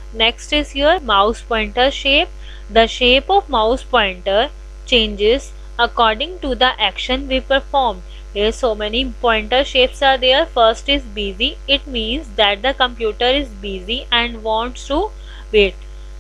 Next is your mouse pointer shape. The shape of mouse pointer changes according to the action we perform. Here so many pointer shapes are there. First is busy. It means that the computer is busy and wants to wait.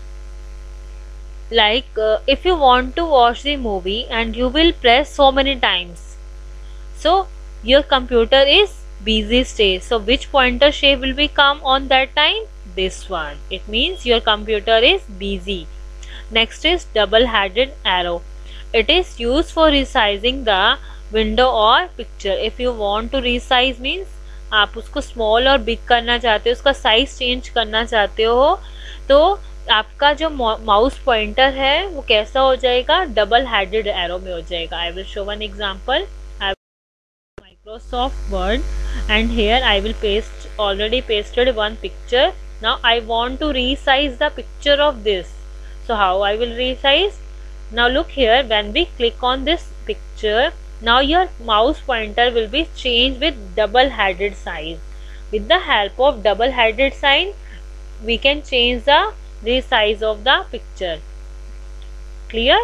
Like if you want to watch the movie and you will press so many times, so your computer is busy state. So which pointer shape will become on that time? This one. It means your computer is busy. Next is double-headed arrow. It is used for resizing the window or picture. If you want to resize means आप उसको small और big करना चाहते हो, उसका size change करना चाहते हो, तो आपका जो माउस पॉइंटर है वो कैसा हो जाएगा? डबल हेडेड एरो में हो जाएगा. I will show one example. Microsoft Word, and here I will already pasted one picture. Now I want to resize the picture of this. So how I will resize? Now look here, when we click on this picture, now your mouse pointer will be changed with double-headed sign. With the help of double-headed sign, we can change the resize of the picture. Clear?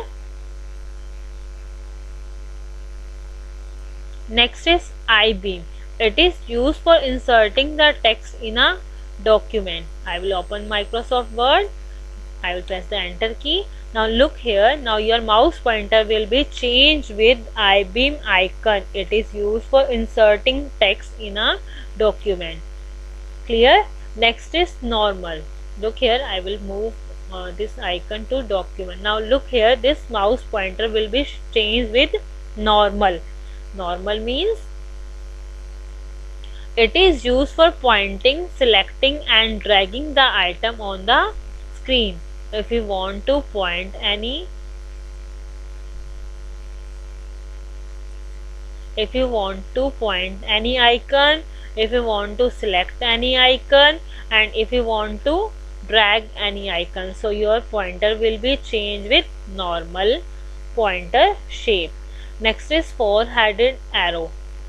Next is I-beam. It is used for inserting the text in a document. I will open Microsoft Word. I will press the enter key. Now look here. Now your mouse pointer will be changed with I-beam icon. It is used for inserting text in a document. Clear? Next is normal. Look here. I will move this icon to document. Now look here. This mouse pointer will be changed with normal. Normal means it is used for pointing, selecting and dragging the item on the screen. If you want to point any icon, if you want to select any icon, and if you want to drag any icon, so your pointer will be changed with normal pointer shape. Next is four-headed arrow.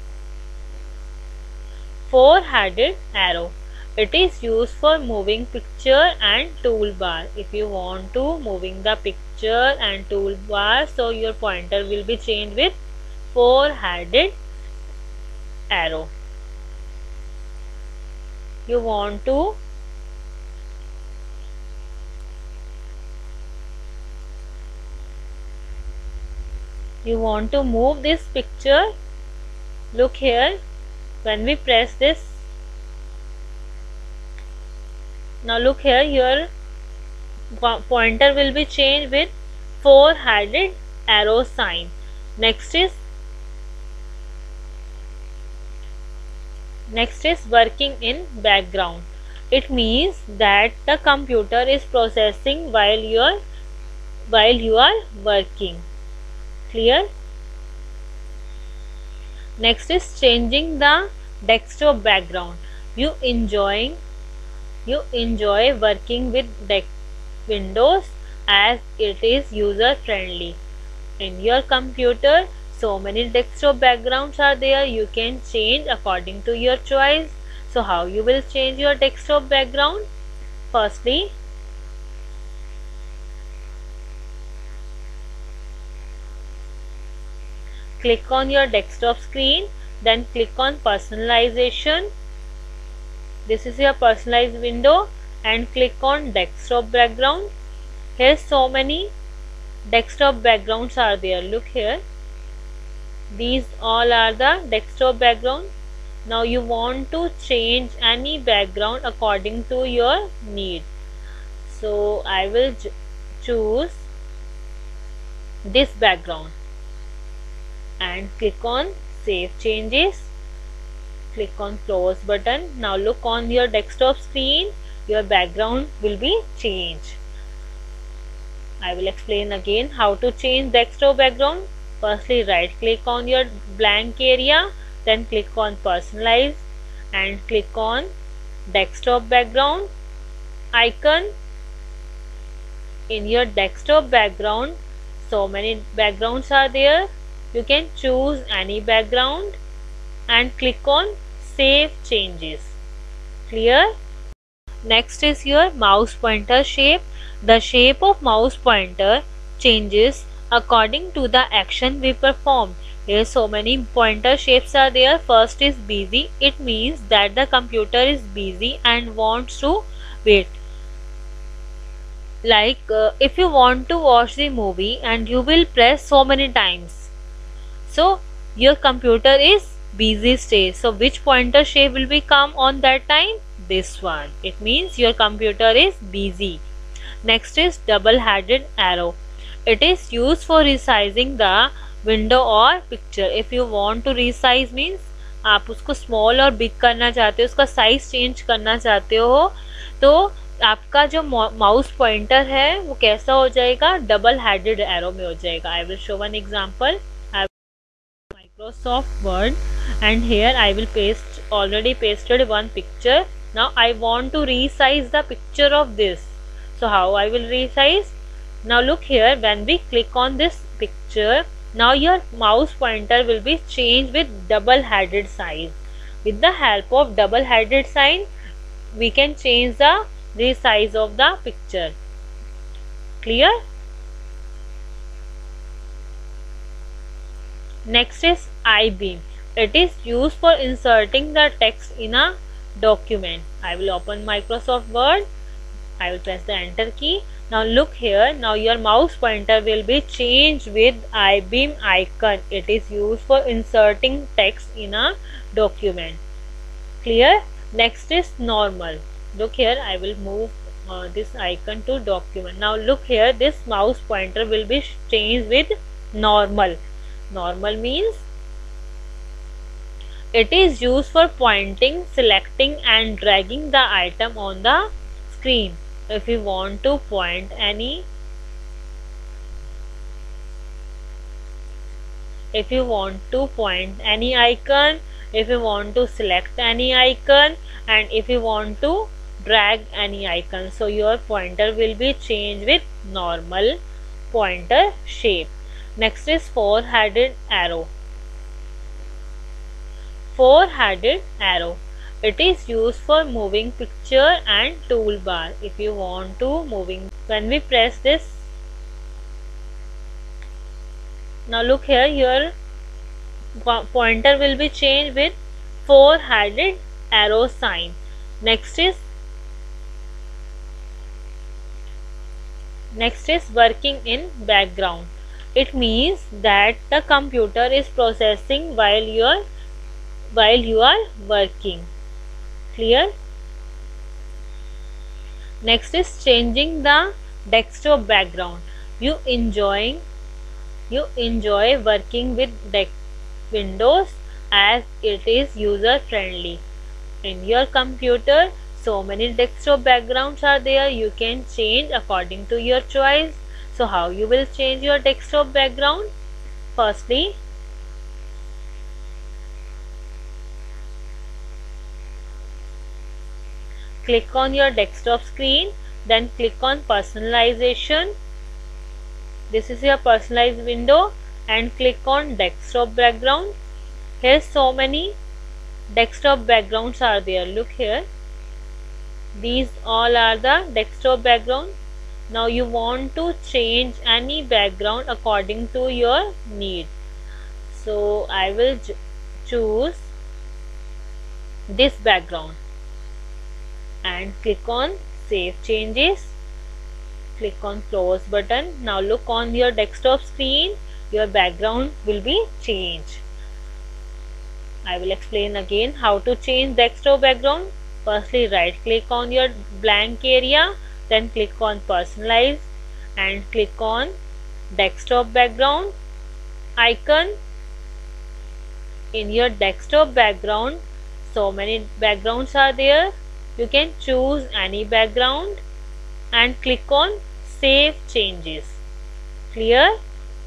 Four-headed arrow. It is used for moving picture and toolbar. If you want to moving the picture and toolbar, so your pointer will be changed with four-headed arrow. You want to move this picture. Look here, when we press this, now look here, your pointer will be changed with four-headed arrow sign. Next is working in background. It means that the computer is processing while you are working. Clear? Next is changing the desktop background. You enjoy working with Windows as it is user friendly. In your computer, so many desktop backgrounds are there. You can change according to your choice. So how you will change your desktop background? Firstly, click on your desktop screen, then click on personalization. This is your personalized window, and click on desktop background. Here so many desktop backgrounds are there. Look here, these all are the desktop background. Now you want to change any background according to your need. So I will choose this background and click on save changes. Click on close button. Now look on your desktop screen, your background will be changed. I will explain again how to change desktop background. Firstly, right click on your blank area, then click on personalize and click on desktop background icon. In your desktop background, so many backgrounds are there. You can choose any background and click on save changes. Clear? Next is your mouse pointer shape. The shape of mouse pointer changes according to the action we perform. Here so many pointer shapes are there. First is busy. It means that the computer is busy and wants to wait. Like if you want to watch the movie and you will press so many times, so your computer is busy state. So which pointer shape will become on that time? This one. It means your computer is busy. Next is double-headed arrow. It is used for resizing the window or picture. If you want to resize means आप उसको small और big करना चाहते हो, उसका size change करना चाहते हो, तो आपका जो माउस पॉइंटर है वो कैसा हो जाएगा? डबल हेडेड एरो में हो जाएगा. I will show one example. Microsoft Word, and here I will already pasted one picture. Now I want to resize the picture of this. So how I will resize? Now look here, when we click on this picture, now your mouse pointer will be changed with double headed size. With the help of double headed sign, we can change the resize of the picture. Clear? Next is I-beam. It is used for inserting the text in a document. I will open Microsoft Word. I will press the enter key. Now look here. Now your mouse pointer will be changed with I-beam icon. It is used for inserting text in a document. Clear? Next is normal. Look here. I will move this icon to document. Now look here. This mouse pointer will be changed with normal. Normal means it is used for pointing, selecting and dragging the item on the screen. If you want to point any icon, if you want to select any icon, and if you want to drag any icon, so your pointer will be changed with normal pointer shape. Next is four-headed arrow. Four-headed arrow. It is used for moving picture and toolbar. If you want to moving, when we press this, now look here, your pointer will be changed with four-headed arrow sign. Next is working in background. It means that the computer is processing while you are working. Clear? Next is changing the desktop background. You enjoy working with Windows as it is user friendly. In your computer, so many desktop backgrounds are there. You can change according to your choice. So how you will change your desktop background? Firstly, click on your desktop screen, then click on personalization. This is your personalized window, and click on desktop background. Here so many desktop backgrounds are there. Look here. These all are the desktop background. Now you want to change any background according to your need. So I will choose this background and click on save changes. Click on close button. Now look on your desktop screen. Your background will be changed. I will explain again how to change desktop background. Firstly, right click on your blank area, then click on personalize and click on desktop background icon. In your desktop background, so many backgrounds are there. You can choose any background and click on save changes. Clear?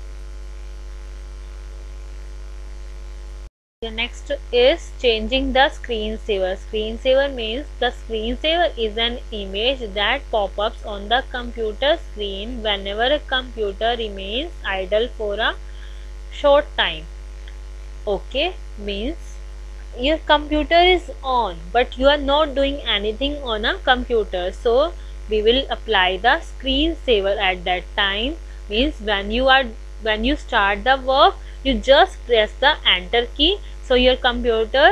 The next is changing the screensaver. Screensaver means the screensaver is an image that pop-ups on the computer screen whenever a computer remains idle for a short time. Okay, means your computer is on but you are not doing anything on a computer, so we will apply the screensaver at that time. Means when you start the work, you just press the enter key, so your computer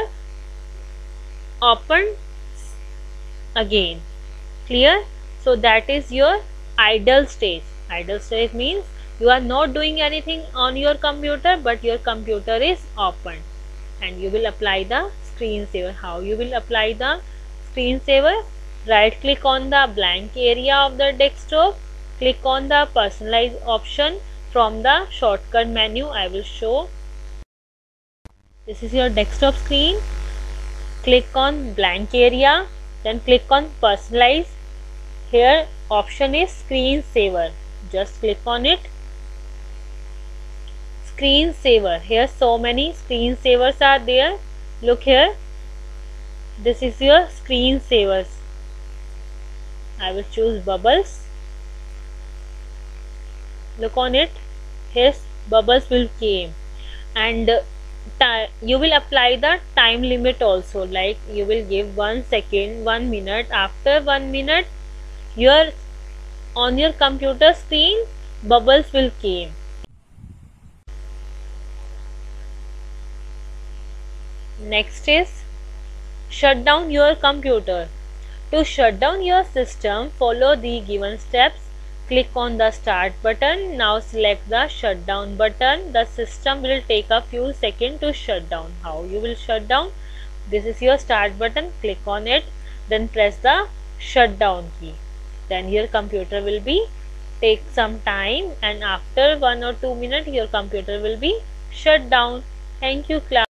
open again. Clear? So that is your idle stage. Idle stage means you are not doing anything on your computer but your computer is open, and you will apply the screensaver. How you will apply the screensaver? Right click on the blank area of the desktop, click on the personalize option from the shortcut menu. I will show. This is your desktop screen. Click on blank area, then click on personalize. Here option is screensaver. Just click on it. Screensaver. Here so many screensavers are there. Look here. This is your screensavers. I will choose bubbles. Look on it. Here bubbles will came, and you will apply the time limit also, like you will give 1 second, 1 minute. After 1 minute your on your computer screen bubbles will came. Next is shut down your computer. To shut down your system, follow the given steps. Click on the start button. Now select the shutdown button. The system will take a few seconds to shut down. How you will shut down? This is your start button. Click on it. Then press the shutdown key. Then your computer will be take some time, and after 1 or 2 minutes your computer will be shut down. Thank you class.